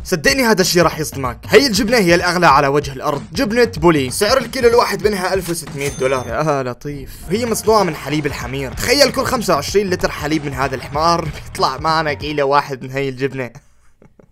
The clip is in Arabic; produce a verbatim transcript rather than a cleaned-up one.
صدقني هذا الشيء راح يصدمك. هي الجبنة هي الأغلى على وجه الأرض، جبنة بولي، سعر الكيلو الواحد منها ألف وستمية دولار. يا لطيف. هي مصنوعة من حليب الحمير. تخيل كل خمسة وعشرين لتر حليب من هذا الحمار بيطلع معنا كيلو واحد من هي الجبنة.